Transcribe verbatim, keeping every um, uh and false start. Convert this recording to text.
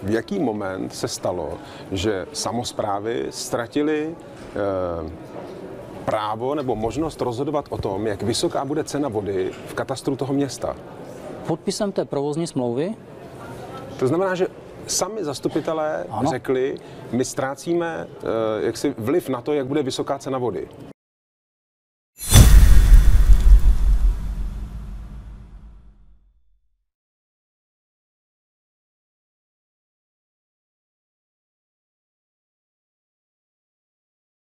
v jaký moment se stalo, že samosprávy ztratily eh, právo nebo možnost rozhodovat o tom, jak vysoká bude cena vody v katastru toho města? Podpisem té provozní smlouvy. To znamená, že sami zastupitelé ano. řekli, my ztrácíme eh, jaksi vliv na to, jak bude vysoká cena vody.